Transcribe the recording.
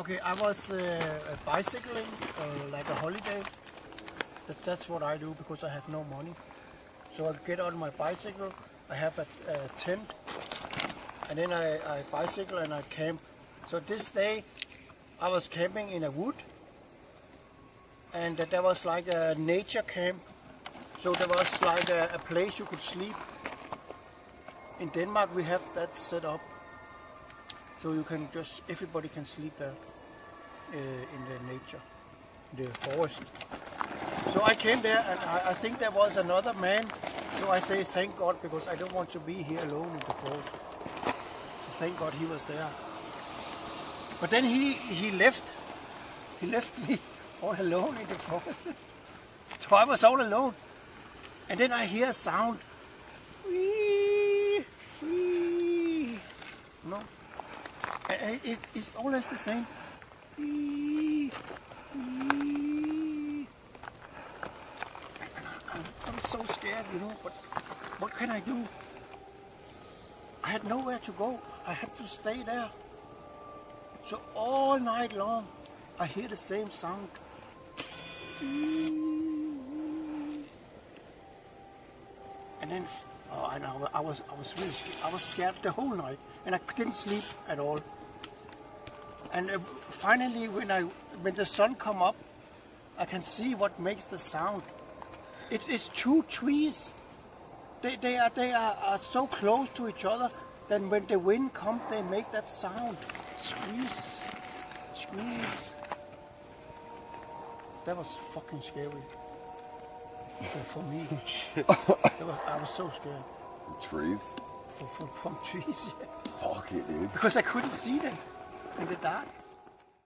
Okay, I was bicycling like a holiday. That's what I do because I have no money. So I get on my bicycle, I have a tent, and then I bicycle and I camp. So this day I was camping in a wood, and there was like a nature camp. So there was like a place you could sleep. In Denmark we have that set up. So you can just, everybody can sleep there in the nature, the forest. So I came there and I think there was another man. So I say thank God because I don't want to be here alone in the forest. So thank God he was there. But then he left. He left me all alone in the forest. So I was all alone. And then I hear a sound. Wee, wee. No. It's always the same. Wee, wee. I'm so scared, you know, but what can I do? I had nowhere to go. I had to stay there. So all night long, I hear the same sound. And then, I was really scared. I was scared the whole night, and I didn't sleep at all. And finally, when the sun come up, I can see what makes the sound. It's two trees. They are so close to each other that when the wind comes, they make that sound. Squeeze, squeeze. That was fucking scary. For me. I was so scared. Trees? From trees, yeah. Fuck it, dude. Because I couldn't see them in the dark.